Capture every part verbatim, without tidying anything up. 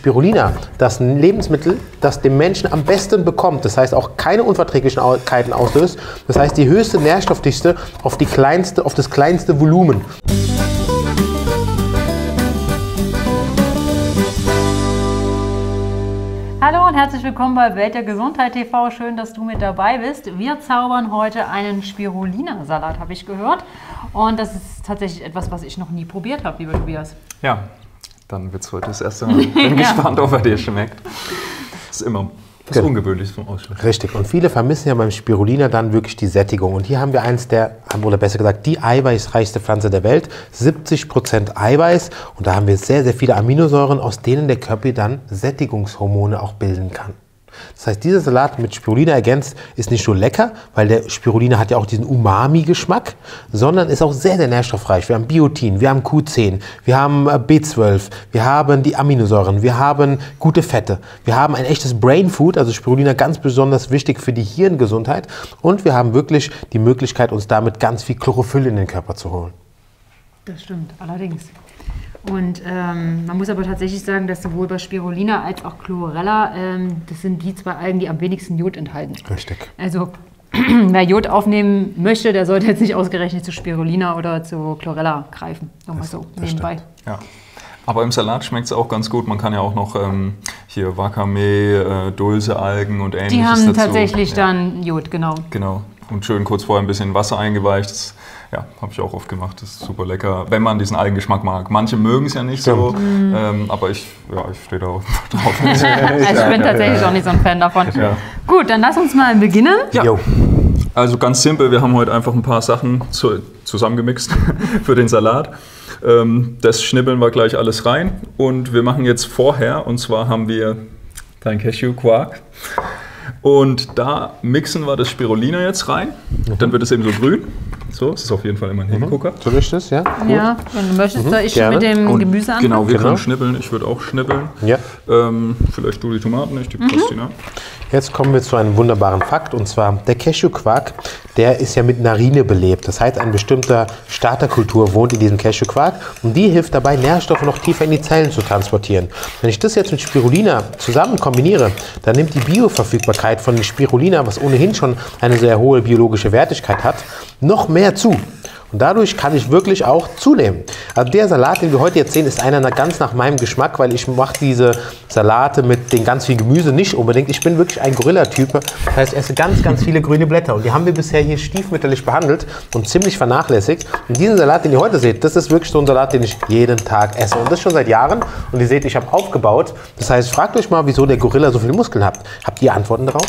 Spirulina das Lebensmittel, das dem Menschen am besten bekommt. Das heißt auch keine Unverträglichkeiten auslöst. Das heißt die höchste Nährstoffdichte auf, die kleinste, auf das kleinste Volumen. Hallo und herzlich willkommen bei Welt der Gesundheit T V. Schön, dass du mit dabei bist. Wir zaubern heute einen Spirulina-Salat, habe ich gehört. Und das ist tatsächlich etwas, was ich noch nie probiert habe, lieber Tobias. Ja, dann wird es heute das erste Mal. Ich bin ja. gespannt, ob er dir schmeckt. Das ist immer was genau. Ungewöhnliches vom Ausschnitt. Richtig. Und viele vermissen ja beim Spirulina dann wirklich die Sättigung. Und hier haben wir eins der, oder besser gesagt, die eiweißreichste Pflanze der Welt. siebzig Prozent Eiweiß. Und da haben wir sehr, sehr viele Aminosäuren, aus denen der Körper dann Sättigungshormone auch bilden kann. Das heißt, dieser Salat mit Spirulina ergänzt ist nicht nur lecker, weil der Spirulina hat ja auch diesen Umami-Geschmack, sondern ist auch sehr, sehr nährstoffreich. Wir haben Biotin, wir haben Q zehn, wir haben B zwölf, wir haben die Aminosäuren, wir haben gute Fette, wir haben ein echtes Brain Food, also Spirulina ganz besonders wichtig für die Hirngesundheit, und wir haben wirklich die Möglichkeit, uns damit ganz viel Chlorophyll in den Körper zu holen. Das stimmt, allerdings. Und ähm, man muss aber tatsächlich sagen, dass sowohl bei Spirulina als auch Chlorella, ähm, das sind die zwei Algen, die am wenigsten Jod enthalten. Richtig. Also wer Jod aufnehmen möchte, der sollte jetzt nicht ausgerechnet zu Spirulina oder zu Chlorella greifen. Nochmal so nebenbei. Ja. Aber im Salat schmeckt es auch ganz gut. Man kann ja auch noch ähm, hier Wakame, äh, Dulse-Algen und ähnliches Die haben dazu. tatsächlich ja. dann Jod, genau. Genau. Und schön kurz vorher ein bisschen Wasser eingeweicht. Das, ja, habe ich auch oft gemacht. Das ist super lecker, wenn man diesen Algengeschmack mag. Manche mögen es ja nicht Stimmt. so, mm. ähm, aber ich, ja, ich stehe da auch drauf. Also ich bin tatsächlich auch nicht so ein Fan davon. Ja. Gut, dann lass uns mal beginnen. Ja. Also ganz simpel, wir haben heute einfach ein paar Sachen zu, zusammengemixt für den Salat. Ähm, das schnibbeln wir gleich alles rein und wir machen jetzt vorher, und zwar haben wir dein Cashew-Quark. Und da mixen wir das Spirulina jetzt rein. Mhm. Dann wird es eben so grün. So, das ist auf jeden Fall immer ein Hingucker. Mhm. So ist es, ja? Ja, wenn du möchtest, soll ich Gerne. mit dem Und Gemüse anfangen? Genau, wir genau. können schnibbeln. Ich würde auch schnibbeln. Ja. Ähm, vielleicht du die Tomaten, ich die mhm. Pastina. Jetzt kommen wir zu einem wunderbaren Fakt, und zwar der Cashewquark, der ist ja mit Narine belebt. Das heißt, eine bestimmte Starterkultur wohnt in diesem Cashewquark und die hilft dabei, Nährstoffe noch tiefer in die Zellen zu transportieren. Wenn ich das jetzt mit Spirulina zusammen kombiniere, dann nimmt die Bioverfügbarkeit von dem Spirulina, was ohnehin schon eine sehr hohe biologische Wertigkeit hat, noch mehr zu. Und dadurch kann ich wirklich auch zunehmen. Also der Salat, den wir heute jetzt sehen, ist einer ganz nach meinem Geschmack, weil ich mache diese Salate mit den ganz viel Gemüse nicht unbedingt. Ich bin wirklich ein Gorilla-Typ. Das heißt, ich esse ganz, ganz viele grüne Blätter. Und die haben wir bisher hier stiefmütterlich behandelt und ziemlich vernachlässigt. Und diesen Salat, den ihr heute seht, das ist wirklich so ein Salat, den ich jeden Tag esse. Und das schon seit Jahren. Und ihr seht, ich habe aufgebaut. Das heißt, fragt euch mal, wieso der Gorilla so viele Muskeln hat. Habt ihr Antworten darauf?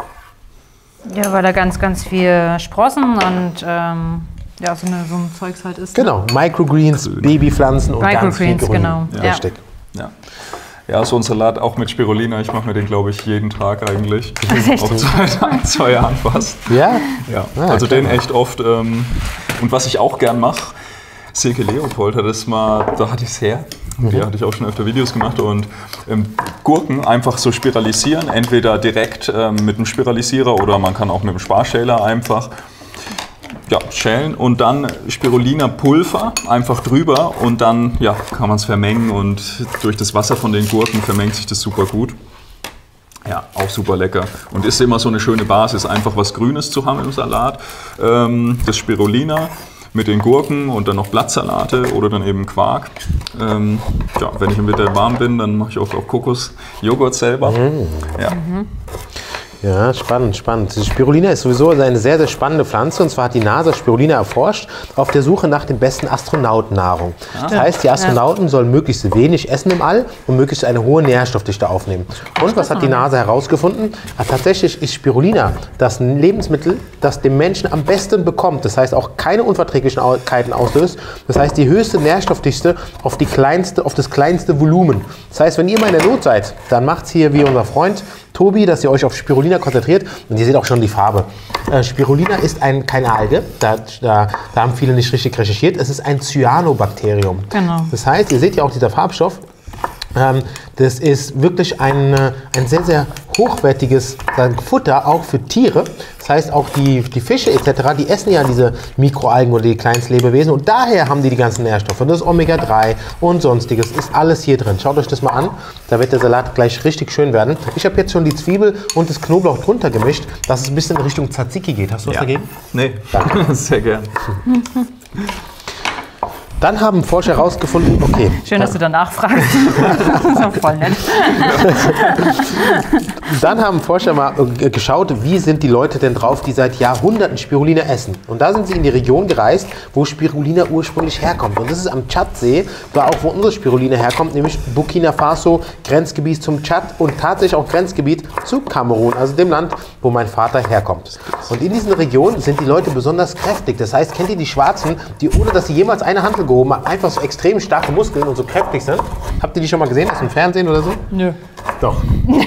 Ja, weil er ganz, ganz viel Sprossen und ähm ja, so, eine, so ein Zeugs halt ist. Genau, ne? Microgreens, Babypflanzen und ganz viel Grün. Genau. Ja. Richtig. Ja. Ja, so ein Salat auch mit Spirulina. Ich mache mir den, glaube ich, jeden Tag eigentlich. Echt? Auch zwei, zwei Jahren fast. Ja? Ja, ah, also klar. den echt oft. Ähm, und was ich auch gern mache, Silke Leopold hat das mal, da hatte ich es her. Mhm. Da hatte ich auch schon öfter Videos gemacht. Und ähm, Gurken einfach so spiralisieren. Entweder direkt ähm, mit einem Spiralisierer oder man kann auch mit einem Sparschäler einfach. Ja, schälen und dann Spirulina-Pulver einfach drüber und dann ja, kann man es vermengen und durch das Wasser von den Gurken vermengt sich das super gut. Ja, auch super lecker und ist immer so eine schöne Basis, einfach was Grünes zu haben im Salat. Ähm, das Spirulina mit den Gurken und dann noch Blattsalate oder dann eben Quark. Ähm, ja, wenn ich im Winter warm bin, dann mache ich auch, auch Kokosjoghurt selber. Mhm. Ja. Mhm. Ja, spannend, spannend. Die Spirulina ist sowieso eine sehr, sehr spannende Pflanze. Und zwar hat die NASA Spirulina erforscht auf der Suche nach den besten Astronautennahrung. Das heißt, die Astronauten sollen möglichst wenig essen im All und möglichst eine hohe Nährstoffdichte aufnehmen. Und was hat die NASA herausgefunden? Ja, tatsächlich ist Spirulina das Lebensmittel, das dem Menschen am besten bekommt. Das heißt, auch keine Unverträglichkeiten auslöst. Das heißt, die höchste Nährstoffdichte auf, die kleinste, auf das kleinste Volumen. Das heißt, wenn ihr mal in der Not seid, dann macht es hier wie unser Freund Tobi, dass ihr euch auf Spirulina konzentriert und ihr seht auch schon die Farbe. Äh, Spirulina ist ein, keine Alge, da, da, da haben viele nicht richtig recherchiert, es ist ein Cyanobakterium. Genau. Das heißt, ihr seht ja auch dieser Farbstoff, Ähm, das ist wirklich ein, ein sehr, sehr hochwertiges Futter, auch für Tiere. Das heißt, auch die, die Fische et cetera, die essen ja diese Mikroalgen oder die Kleinstlebewesen und daher haben die die ganzen Nährstoffe. Das Omega drei und sonstiges ist alles hier drin. Schaut euch das mal an, da wird der Salat gleich richtig schön werden. Ich habe jetzt schon die Zwiebel und das Knoblauch drunter gemischt, dass es ein bisschen in Richtung Tzatziki geht. Hast du was Ja. dagegen? Nee, Danke. sehr gern. Dann haben Forscher herausgefunden, okay. Schön, dass du danach fragst. Das ist auch voll nett. Dann haben Forscher mal äh, geschaut, wie sind die Leute denn drauf, die seit Jahrhunderten Spirulina essen. Und da sind sie in die Region gereist, wo Spirulina ursprünglich herkommt. Und das ist am Tschadsee, da auch wo unsere Spirulina herkommt, nämlich Burkina Faso, Grenzgebiet zum Tschad und tatsächlich auch Grenzgebiet zu Kamerun, also dem Land, wo mein Vater herkommt. Und in diesen Regionen sind die Leute besonders kräftig. Das heißt, kennt ihr die Schwarzen, die ohne dass sie jemals eine Handel gehoben haben, einfach so extrem starke Muskeln und so kräftig sind? Habt ihr die schon mal gesehen aus dem Fernsehen oder so? Nö. Doch.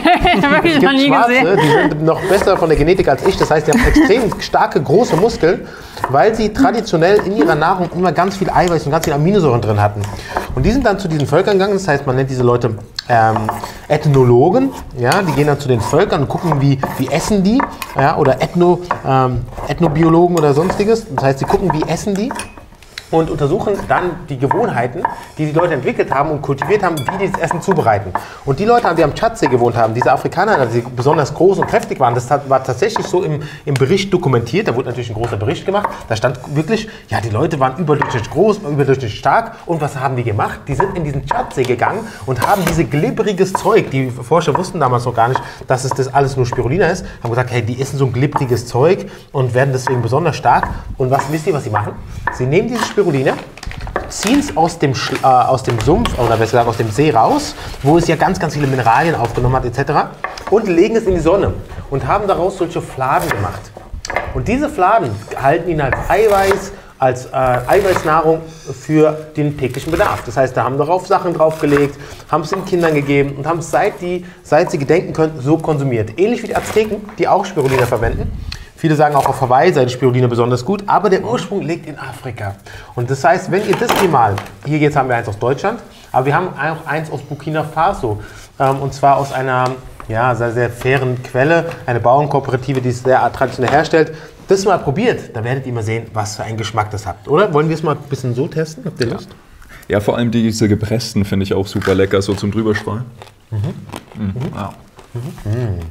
Hab ich Es noch gibt nie Schwarze, gesehen. die sind noch besser von der Genetik als ich. Das heißt, die haben extrem starke, große Muskeln, weil sie traditionell in ihrer Nahrung immer ganz viel Eiweiß und ganz viel Aminosäuren drin hatten. Und die sind dann zu diesen Völkern gegangen. Das heißt, man nennt diese Leute ähm, Ethnologen. Ja, die gehen dann zu den Völkern und gucken, wie, wie essen die. Ja, oder Ethno, ähm, Ethnobiologen oder sonstiges. Das heißt, sie gucken, wie essen die. Und untersuchen dann die Gewohnheiten, die die Leute entwickelt haben und kultiviert haben, wie die das Essen zubereiten. Und die Leute, die am Tschadsee gewohnt haben, diese Afrikaner, die besonders groß und kräftig waren, das war tatsächlich so im, im Bericht dokumentiert. Da wurde natürlich ein großer Bericht gemacht. Da stand wirklich, ja, die Leute waren überdurchschnittlich groß, überdurchschnittlich stark. Und was haben die gemacht? Die sind in diesen Tschadsee gegangen und haben diese glibberiges Zeug, die Forscher wussten damals noch gar nicht, dass es das alles nur Spirulina ist, haben gesagt, hey, die essen so ein glibberiges Zeug und werden deswegen besonders stark. Und was wisst ihr, was sie machen? Sie nehmen dieses Spirulina, ziehen es aus dem, Sch- äh, aus dem Sumpf oder besser gesagt aus dem See raus, wo es ja ganz, ganz viele Mineralien aufgenommen hat et cetera und legen es in die Sonne und haben daraus solche Fladen gemacht. Und diese Fladen halten ihn als Eiweiß, als äh, Eiweißnahrung für den täglichen Bedarf. Das heißt, da haben darauf Sachen draufgelegt, haben es den Kindern gegeben und haben es seit, die, seit sie gedenken können, so konsumiert. Ähnlich wie die Azteken, die auch Spirulina verwenden. Viele sagen auch auf Hawaii sei die Spirulina besonders gut, aber der Ursprung liegt in Afrika. Und das heißt, wenn ihr das hier mal, hier jetzt haben wir eins aus Deutschland, aber wir haben auch eins aus Burkina Faso. Ähm, und zwar aus einer ja, sehr, sehr fairen Quelle, eine Bauernkooperative, die es sehr traditionell herstellt. Das mal probiert, da werdet ihr mal sehen, was für einen Geschmack das habt. Oder? Wollen wir es mal ein bisschen so testen? Habt ihr Lust? Ja, vor allem diese gepressten finde ich auch super lecker, so zum Drüberstreuen. Mhm. Mhm. Ja. Mhm.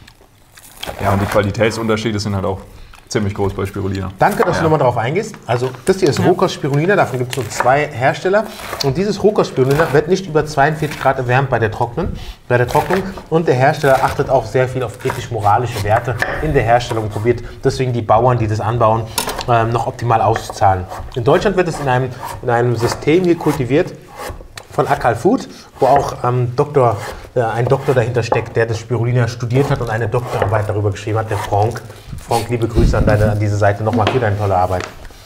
Ja, und die Qualitätsunterschiede sind halt auch ziemlich groß bei Spirulina. Danke, dass ja. du nochmal darauf eingehst. Also das hier ist ja. Rohkost Spirulina, davon gibt es so zwei Hersteller. Und dieses Rohkost Spirulina wird nicht über zweiundvierzig Grad erwärmt bei der Trocknen, bei der Trocknung. Und der Hersteller achtet auch sehr viel auf ethisch-moralische Werte in der Herstellung und probiert deswegen die Bauern, die das anbauen, ähm, noch optimal auszuzahlen. In Deutschland wird es in einem, in einem System hier kultiviert von Akal Food, wo auch ähm, Doktor, äh, ein Doktor dahinter steckt, der das Spirulina studiert hat und eine Doktorarbeit darüber geschrieben hat, der Frank. Frank, liebe Grüße an, deine, an diese Seite nochmal für deine tolle Arbeit.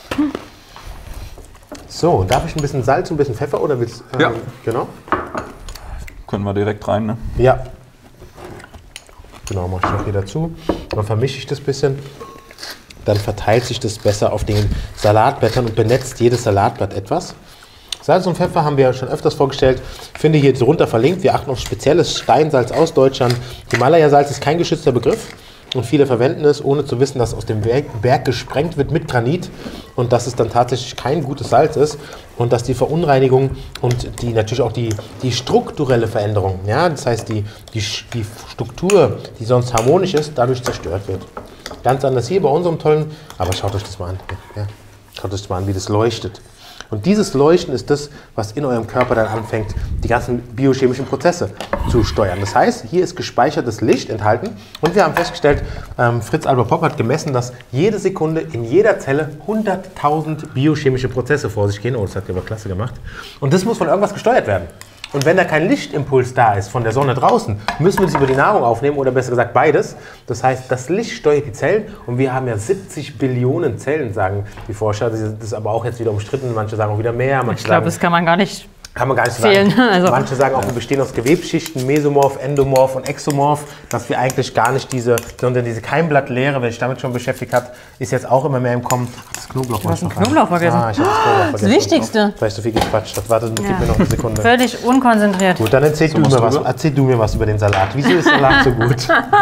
So, darf ich ein bisschen Salz und ein bisschen Pfeffer oder willst du? Ähm, Ja. Genau. Können wir direkt rein, ne? Ja. Genau, mache ich noch hier dazu. Dann vermische ich das ein bisschen. Dann verteilt sich das besser auf den Salatblättern und benetzt jedes Salatblatt etwas. Salz und Pfeffer haben wir schon öfters vorgestellt. Ich finde hier drunter verlinkt. Wir achten auf spezielles Steinsalz aus Deutschland. Himalaya-Salz ist kein geschützter Begriff. Und viele verwenden es, ohne zu wissen, dass aus dem Berg gesprengt wird mit Granit und dass es dann tatsächlich kein gutes Salz ist und dass die Verunreinigung und die natürlich auch die, die strukturelle Veränderung, ja, das heißt die, die, die Struktur, die sonst harmonisch ist, dadurch zerstört wird. Ganz anders hier bei unserem tollen, aber schaut euch das mal an, ja, schaut euch das mal an, wie das leuchtet. Und dieses Leuchten ist das, was in eurem Körper dann anfängt, die ganzen biochemischen Prozesse zu steuern. Das heißt, hier ist gespeichertes Licht enthalten und wir haben festgestellt, ähm, Fritz Albert Popp hat gemessen, dass jede Sekunde in jeder Zelle hunderttausend biochemische Prozesse vor sich gehen. Oh, das hat er aber klasse gemacht. Und das muss von irgendwas gesteuert werden. Und wenn da kein Lichtimpuls da ist von der Sonne draußen, müssen wir das über die Nahrung aufnehmen oder besser gesagt beides. Das heißt, das Licht steuert die Zellen und wir haben ja siebzig Billionen Zellen, sagen die Forscher. Das ist aber auch jetzt wieder umstritten. Manche sagen auch wieder mehr. Manche Ich glaube, sagen, das kann man gar nicht Kann man gar nicht zählen. sagen. Also Manche sagen auch, wir bestehen aus Gewebsschichten, Mesomorph, Endomorph und Exomorph, dass wir eigentlich gar nicht diese, sondern diese Keimblattlehre, wer sich damit schon beschäftigt hat, ist jetzt auch immer mehr im Kommen. Ach, das Knoblauch Du hast einen Knoblauch vergessen. Ah, ich habe das Knoblauch Das vergessen. Wichtigste. Weil ich so viel gequatscht habe. Warte, gib Ja. mir noch eine Sekunde. Völlig unkonzentriert. Gut, dann erzähl, du musst mir du was, rüber. erzähl du mir was über den Salat. Wieso ist Salat so gut?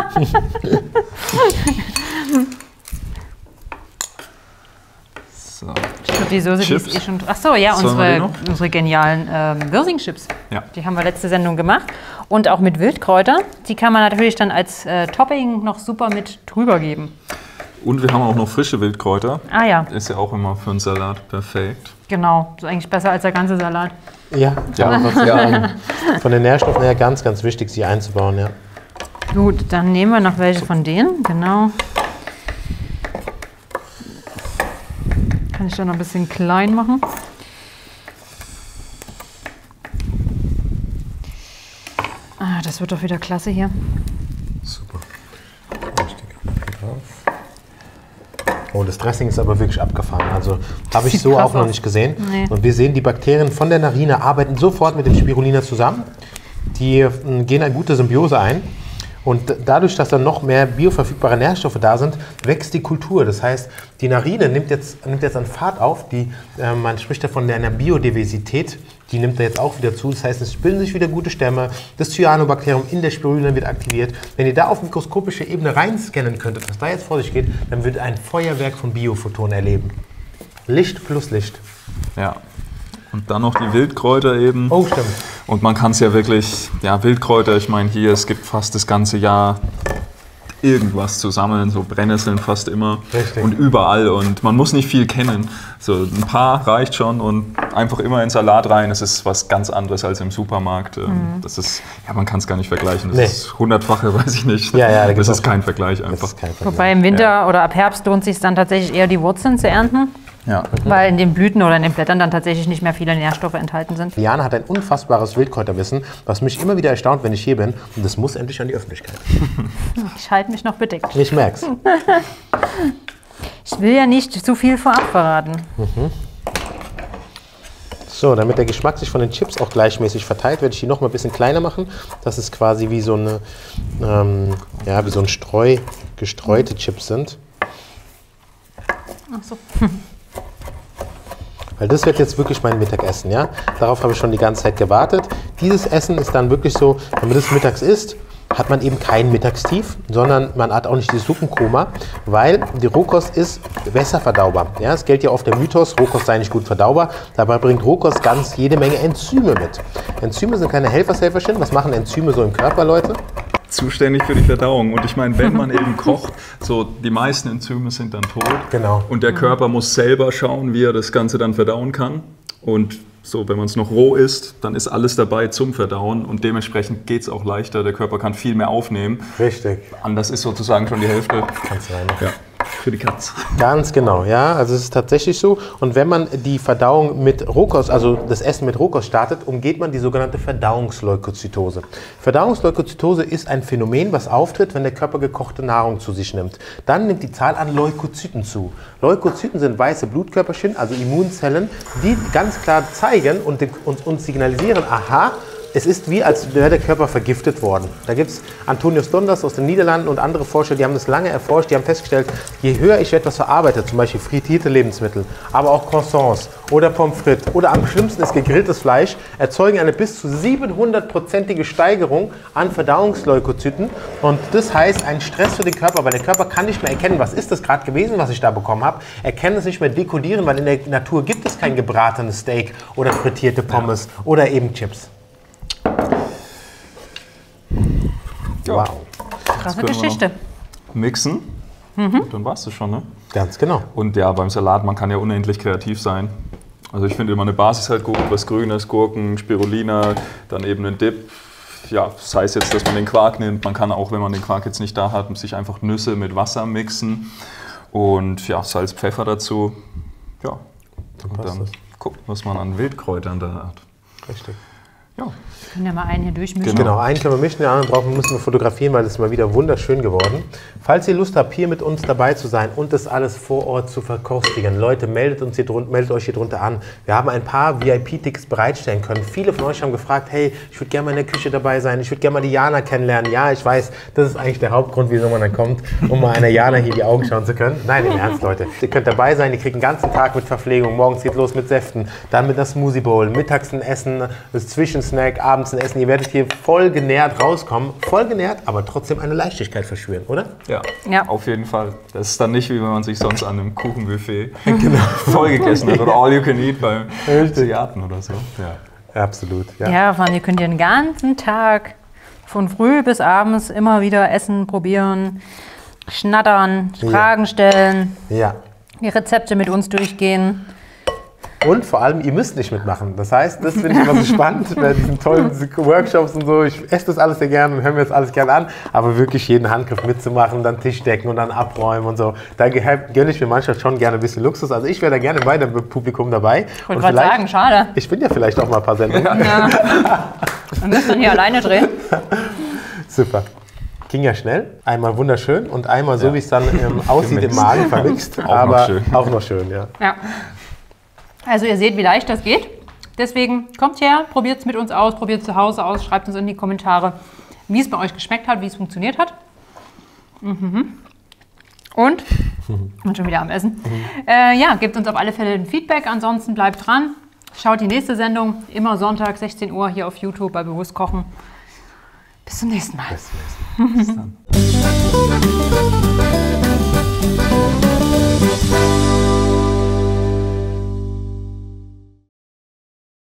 So. Ich glaube, die Soße, die Chips. ist eh schon. Ach so, ja, Sollen wir die unsere, noch? unsere genialen ähm, Wirsing-Chips. Ja. Die haben wir letzte Sendung gemacht. Und auch mit Wildkräuter. Die kann man natürlich dann als äh, Topping noch super mit drüber geben. Und wir haben auch noch frische Wildkräuter. Ah ja, Ist ja auch immer für einen Salat perfekt. genau. So eigentlich besser als der ganze Salat. Ja, Ja, ja. von den Nährstoffen her ganz, ganz wichtig, sie einzubauen. Ja. Gut, dann nehmen wir noch welche von denen. Genau. Kann ich da noch ein bisschen klein machen. Ah, das wird doch wieder klasse hier. Super. Oh, das Dressing ist aber wirklich abgefahren. Also habe ich Sieht so krass auch noch aus. nicht gesehen. Nee. Und wir sehen, die Bakterien von der Narine arbeiten sofort mit dem Spirulina zusammen. Die äh, gehen eine gute Symbiose ein. Und dadurch, dass dann noch mehr bioverfügbare Nährstoffe da sind, wächst die Kultur. Das heißt, die Narine nimmt jetzt, nimmt jetzt an Fahrt auf. Die, äh, man spricht ja von einer Biodiversität. Die nimmt da jetzt auch wieder zu. Das heißt, es bilden sich wieder gute Stämme. Das Cyanobakterium in der Spirulina wird aktiviert. Wenn ihr da auf mikroskopische Ebene reinscannen könntet, was da jetzt vor sich geht, dann würdet ihr ein Feuerwerk von Biophotonen erleben. Licht plus Licht. Ja. Und dann noch die Wildkräuter eben. Oh, stimmt. Und man kann es ja wirklich, ja, Wildkräuter, ich meine, hier, es gibt fast das ganze Jahr irgendwas zu sammeln, so Brennnesseln fast immer. Richtig. Und überall. Und man muss nicht viel kennen. So ein paar reicht schon und einfach immer in Salat rein. Es ist was ganz anderes als im Supermarkt. Mhm. Das ist, ja, man kann es gar nicht vergleichen. Das Nee. ist hundertfache, weiß ich nicht. Ja, ja, da das gibt's ist auch- kein Vergleich Das einfach. ist kein Vergleich. Wobei im Winter oder ab Herbst lohnt es sich dann tatsächlich eher die Wurzeln zu ernten, Ja. weil in den Blüten oder in den Blättern dann tatsächlich nicht mehr viele Nährstoffe enthalten sind. Diana hat ein unfassbares Wildkräuterwissen, was mich immer wieder erstaunt, wenn ich hier bin. Und das muss endlich an die Öffentlichkeit. Ich halte mich noch bedeckt. Ich merk's. Ich will ja nicht zu viel vorab verraten. So, damit der Geschmack sich von den Chips auch gleichmäßig verteilt, werde ich die noch mal ein bisschen kleiner machen. Das ist quasi wie so eine, ähm, ja, wie so ein Streu, gestreute Chips sind. Ach so. Weil das wird jetzt wirklich mein Mittagessen, ja. Darauf habe ich schon die ganze Zeit gewartet. Dieses Essen ist dann wirklich so, wenn man das mittags isst, hat man eben kein Mittagstief, sondern man hat auch nicht die Suppenkoma, weil die Rohkost ist besser verdaubar. Ja, es gilt ja oft der Mythos, Rohkost sei nicht gut verdaubar. Dabei bringt Rohkost ganz jede Menge Enzyme mit. Enzyme sind keine Helfershelferchen. Was machen Enzyme so im Körper, Leute? Zuständig für die Verdauung. Und ich meine, wenn man eben kocht, so die meisten Enzyme sind dann tot. Genau. Und der Körper muss selber schauen, wie er das Ganze dann verdauen kann. Und so, wenn man es noch roh isst, dann ist alles dabei zum Verdauen und dementsprechend geht es auch leichter. Der Körper kann viel mehr aufnehmen. Richtig. Anders ist sozusagen schon die Hälfte. Kannst du rein. Ja, für die Katz. Ganz genau, ja. Also es ist tatsächlich so. Und wenn man die Verdauung mit Rohkost, also das Essen mit Rohkost startet, umgeht man die sogenannte Verdauungsleukozytose. Verdauungsleukozytose ist ein Phänomen, was auftritt, wenn der Körper gekochte Nahrung zu sich nimmt. Dann nimmt die Zahl an Leukozyten zu. Leukozyten sind weiße Blutkörperchen, also Immunzellen, die ganz klar zeigen und uns, uns signalisieren, aha, es ist wie, als wäre der Körper vergiftet worden. Da gibt es Antonius Donders aus den Niederlanden und andere Forscher, die haben das lange erforscht, die haben festgestellt, je höher ich etwas verarbeite, zum Beispiel frittierte Lebensmittel, aber auch Croissants oder Pommes frites oder am schlimmsten ist gegrilltes Fleisch, erzeugen eine bis zu siebenhundertprozentige Steigerung an Verdauungsleukozyten. Und das heißt, ein Stress für den Körper, weil der Körper kann nicht mehr erkennen, was ist das gerade gewesen, was ich da bekommen habe. Er kann es nicht mehr dekodieren, weil in der Natur gibt es kein gebratenes Steak oder frittierte Pommes ja. oder eben Chips. Ja. Wow. Krasse können wir Geschichte. Mixen. Und dann warst du schon, ne? Ganz genau. Und ja, beim Salat, man kann ja unendlich kreativ sein. Also ich finde immer eine Basis halt gut, was Grünes, Gurken, Spirulina, dann eben ein Dip. Ja, sei es jetzt, dass man den Quark nimmt. Man kann auch, wenn man den Quark jetzt nicht da hat, sich einfach Nüsse mit Wasser mixen. Und ja, Salz, Pfeffer dazu. Ja, und dann guckt, was man an Wildkräutern da hat. Richtig. Ja. Wir können ja mal einen hier durchmischen. Genau, einen können wir mischen, den anderen brauchen, müssen wir fotografieren, weil das ist mal wieder wunderschön geworden. Falls ihr Lust habt, hier mit uns dabei zu sein und das alles vor Ort zu verkostigen, Leute, meldet, uns hier drunter, meldet euch hier drunter an. Wir haben ein paar V I P-Tickets bereitstellen können. Viele von euch haben gefragt, hey, ich würde gerne mal in der Küche dabei sein, ich würde gerne mal die Jana kennenlernen. Ja, ich weiß, das ist eigentlich der Hauptgrund, wieso man dann kommt, um mal einer Jana hier die Augen schauen zu können. Nein, im Ernst, Leute. Ihr könnt dabei sein, ihr kriegt den ganzen Tag mit Verpflegung. Morgens geht los mit Säften, dann mit einer Smoothie Bowl, mittags ein Essen, das Zwischensnack, abends ein Essen. Ihr werdet hier voll genährt rauskommen. Voll genährt, aber trotzdem eine Leichtigkeit verspüren, oder? Ja, Ja. auf jeden Fall. Das ist dann nicht, wie wenn man sich sonst an einem Kuchenbuffet genau. voll gegessen hat oder all you can eat beim Asiaten oder so. Ja. Absolut, ja. Ja, Mann, ihr könnt den ganzen Tag von früh bis abends immer wieder essen, probieren, schnattern, Fragen stellen, Ja. die Rezepte mit uns durchgehen. Und vor allem, ihr müsst nicht mitmachen. Das heißt, das finde ich immer so spannend bei diesen tollen Workshops und so. Ich esse das alles sehr gerne und höre mir das alles gerne an. Aber wirklich jeden Handgriff mitzumachen, dann Tisch decken und dann abräumen und so. Da gönne ich mir manchmal schon gerne ein bisschen Luxus. Also ich wäre da gerne bei dem Publikum dabei. Ich wollte gerade sagen, schade. Ich bin ja vielleicht auch mal ein paar Sendungen. Ja. Wir müssen dann hier alleine drehen. Super. Ging ja schnell. Einmal wunderschön und einmal so, Ja. wie es dann ähm, aussieht im Magen, vermixt. Auch aber noch schön. auch noch schön, ja. Ja. Also ihr seht, wie leicht das geht. Deswegen kommt her, probiert es mit uns aus, probiert es zu Hause aus, schreibt uns in die Kommentare, wie es bei euch geschmeckt hat, wie es funktioniert hat. Mhm. Und, und schon wieder am Essen. Äh, ja, gebt uns auf alle Fälle ein Feedback, ansonsten bleibt dran. Schaut die nächste Sendung, immer Sonntag, sechzehn Uhr hier auf YouTube bei Bewusst Kochen. Bis zum nächsten Mal. Bis zum nächsten Mal. Bis dann.